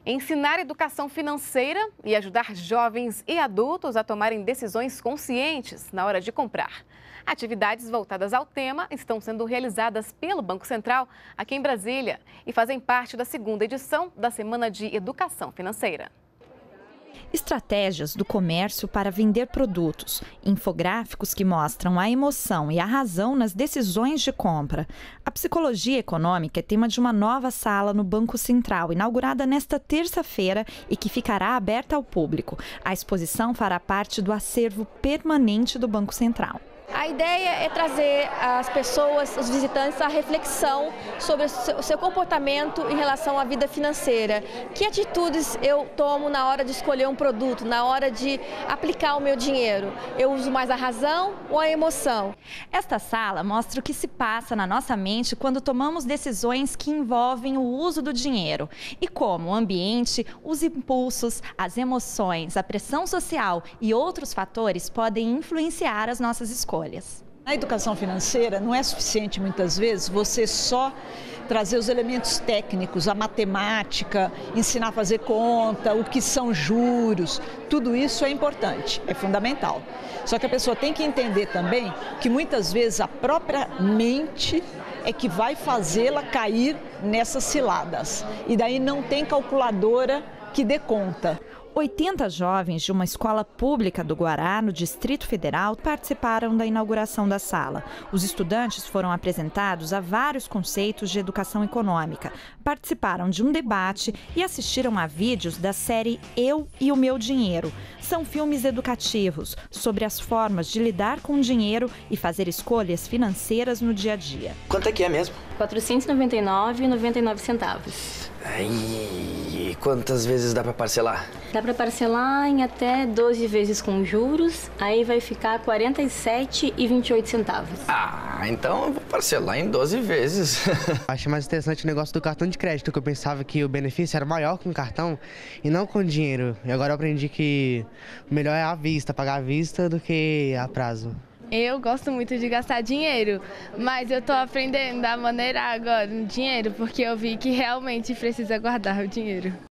ensinar educação financeira e ajudar jovens e adultos a tomarem decisões conscientes na hora de comprar. Atividades voltadas ao tema estão sendo realizadas pelo Banco Central aqui em Brasília e fazem parte da segunda edição da Semana de Educação Financeira. Estratégias do comércio para vender produtos, infográficos que mostram a emoção e a razão nas decisões de compra. A psicologia econômica é tema de uma nova sala no Banco Central, inaugurada nesta terça-feira e que ficará aberta ao público. A exposição fará parte do acervo permanente do Banco Central. A ideia é trazer às pessoas, os visitantes, a reflexão sobre o seu comportamento em relação à vida financeira. Que atitudes eu tomo na hora de escolher um produto, na hora de aplicar o meu dinheiro? Eu uso mais a razão ou a emoção? Esta sala mostra o que se passa na nossa mente quando tomamos decisões que envolvem o uso do dinheiro e como o ambiente, os impulsos, as emoções, a pressão social e outros fatores podem influenciar as nossas escolhas. Na educação financeira não é suficiente muitas vezes você só trazer os elementos técnicos, a matemática, ensinar a fazer conta, o que são juros, tudo isso é importante, é fundamental. Só que a pessoa tem que entender também que muitas vezes a própria mente é que vai fazê-la cair nessas ciladas e daí não tem calculadora que dê conta. 80 jovens de uma escola pública do Guará, no Distrito Federal, participaram da inauguração da sala. Os estudantes foram apresentados a vários conceitos de educação econômica, participaram de um debate e assistiram a vídeos da série Eu e o Meu Dinheiro. São filmes educativos sobre as formas de lidar com o dinheiro e fazer escolhas financeiras no dia a dia. Quanto é que é mesmo? R$ 499,99. E quantas vezes dá para parcelar? Dá para parcelar em até 12 vezes com juros, aí vai ficar R$ 47,28. Ah, então eu vou parcelar em 12 vezes. Achei mais interessante o negócio do cartão de crédito, que eu pensava que o benefício era maior com o cartão e não com dinheiro. E agora eu aprendi que o melhor é à vista, pagar à vista do que a prazo. Eu gosto muito de gastar dinheiro, mas eu tô aprendendo a maneirar agora o dinheiro, porque eu vi que realmente precisa guardar o dinheiro.